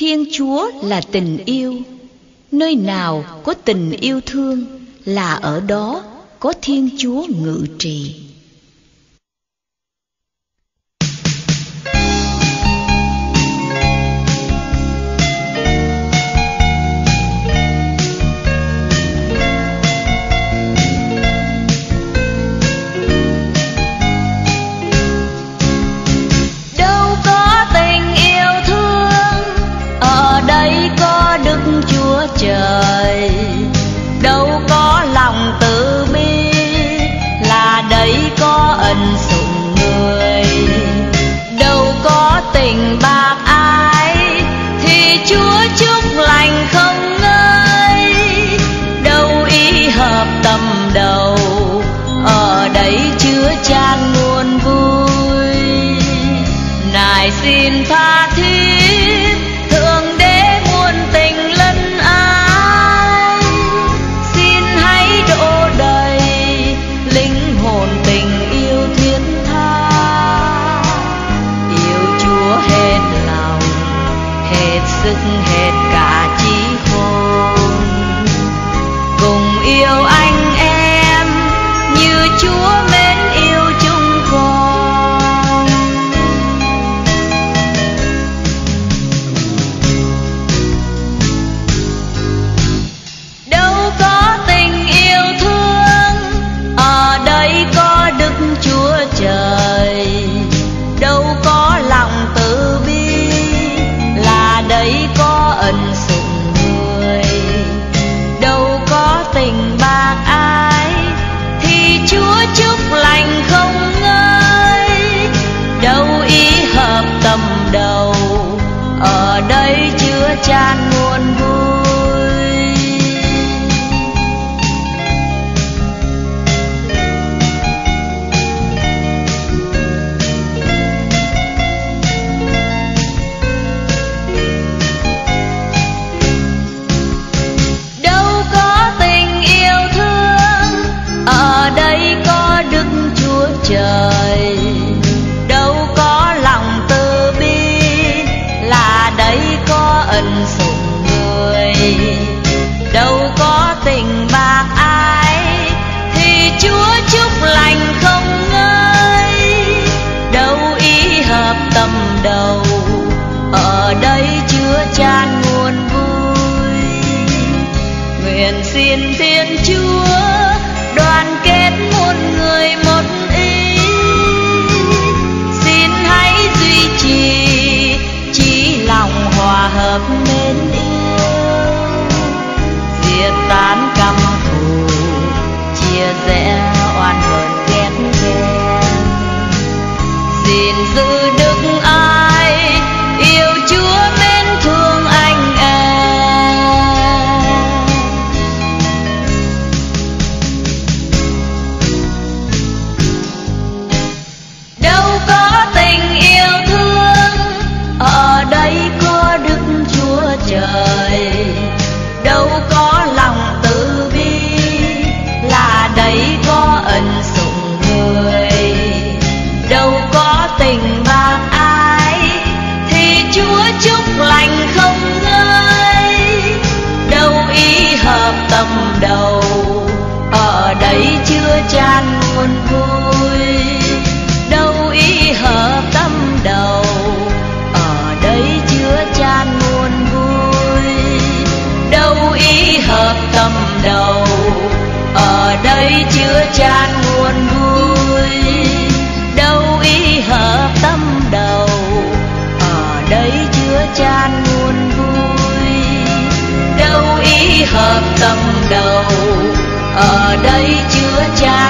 Thiên Chúa là tình yêu. Nơi nào có tình yêu thương là ở đó có Thiên Chúa ngự trị. Trời đâu có lòng từ bi, là đấy có ân sủng người. Đâu có tình bạc ai thì Chúa chúc lành không ngơi. Đâu ý hợp tâm đầu, ở đấy chứa chan nguồn vui. Nài xin tha thiết thượng đế muôn tình lân ái, xin hãy đổ đầy linh hồn tình yêu thiết tha. Yêu Chúa hết lòng, hết sức, hết cả trí khôn, cùng yêu anh em như Chúa mến yêu chúng con. Đâu có tình yêu thương, ở đây có Đức Chúa Trời. Đâu có lòng từ bi, là đấy có ân sủng người. Đâu có tình bạc ai thì Chúa chúc lành không ngơi. Đâu ý hợp tâm đầu, ở đây chứa chan nguồn vui. Đâu có tình yêu thương, ở đây có Đức Chúa Trời. Đâu có lòng từ bi, là đấy có ân sủng người. Đâu có tình bạc ai thì Chúa chúc lành không ngơi. Đâu ý hợp tâm đầu, ở đây chứa chan nguồn vui. Nguyện xin Thiên Chúa đoàn kết muôn người một ý, xin hãy duy trì chí lòng hòa hợp mến yêu. Diệt tán căm thù, chia rẽ oan hờn ghét ghen. Gìn giữ đức ai, yêu Chúa mến thương anh em. Đâu có tình yêu thương, ở đây có Đức Chúa Trời. Đâu có lòng từ bi, là đấy có ân sủng người. Đâu có tình bạc ai thì Chúa chúc lành không ngơi. Đâu ý hợp tâm đầu, ở đây chứa chan nguồn vui. Đâu ý hợp tâm đầu, ở đây chứa chan nguồn vui. Đâu ý hợp tâm đầu, ở đây chứa chan nguồn vui. Đâu ý hợp tâm đầu, ở đây chứa chan nguồn vui. Đâu ý hợp tâm đầu, ở đây chứa chan